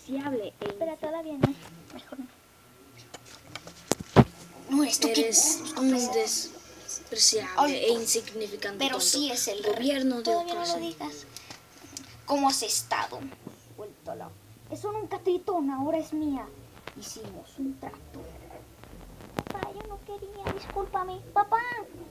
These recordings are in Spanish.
despreciable e Pero todavía no. Mejor no. No, esto que eres un despreciable e insignificante pero tonto. sí es el Gobierno de todavía no lo ocasión. digas. ¿Cómo has estado? Vuelto loco. Eso nunca tritón, ahora es mía. Hicimos un trato. Papá, yo no quería, discúlpame. Papá.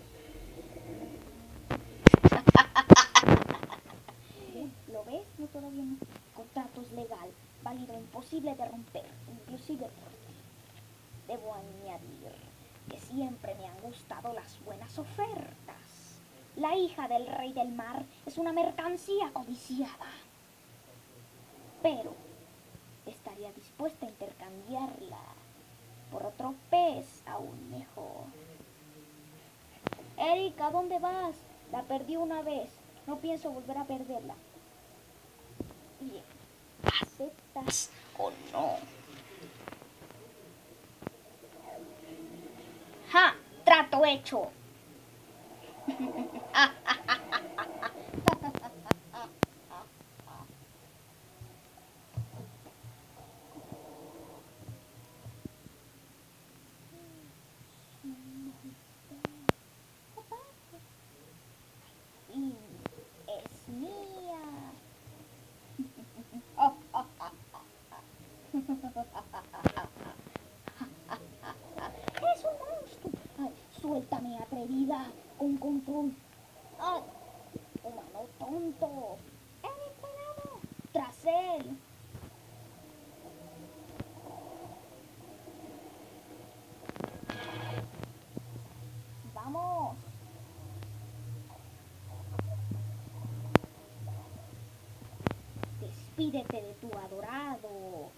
¿Lo ves? No, todavía no. Contrato es legal, válido, imposible de romper, inclusive por ti. Debo añadir que siempre me han gustado las buenas ofertas. La hija del rey del mar es una mercancía codiciada. Pero estaría dispuesta a intercambiarla por otro pez aún mejor. Erika, ¿a dónde vas? La perdí una vez. No pienso volver a perderla. Bien, ¿aceptas o no? ¡Ja! ¡Trato hecho! Es mía. Es un monstruo. Ay, suéltame, atrevida, con control. Ay, humano tonto. Eric, cuidado. Tras él. Vamos. Despídete de tu adorado.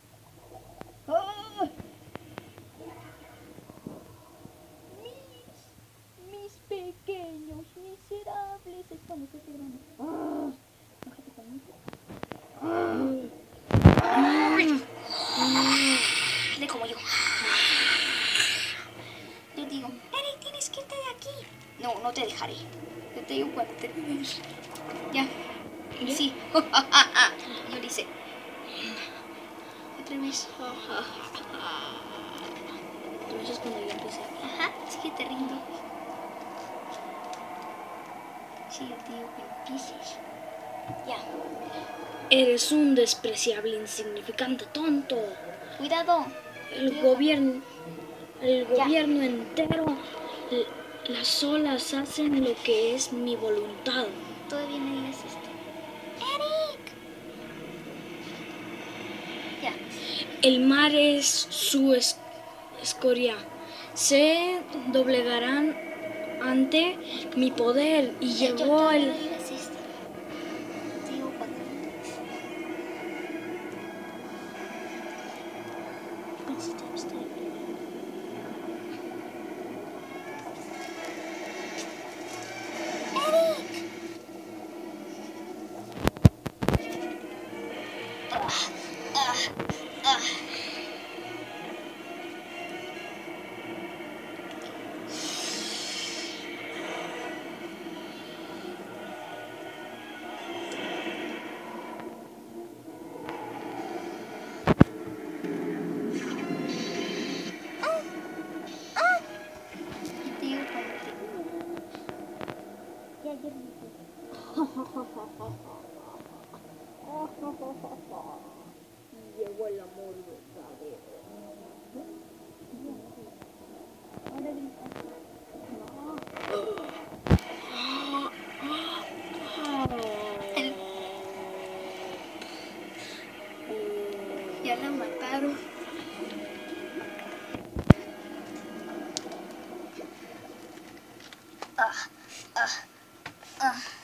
¡Ah! Mis pequeños miserables. Esto no se sirve. ¡Ah! Bájate conmigo. De como yo. Yo digo, Eric, tienes que irte de aquí. No, no te dejaré. Yo te digo cuando te dejes. Ya. Sí. Yo le hice. Otra vez. Entonces cuando yo empecé. Ajá, es que te rindo. Sí, yo te digo que empieces. Ya. Eres un despreciable, insignificante tonto. Cuidado. El gobierno entero, las olas hacen lo que es mi voluntad. Todavía no digas esto. Eric. Ya. El mar es su escoria. Se doblegarán ante mi poder y llegó el... No digas esto. Te digo cuando. Llegó el amor verdadero. Ahora grita. Ya la mataron. Ah.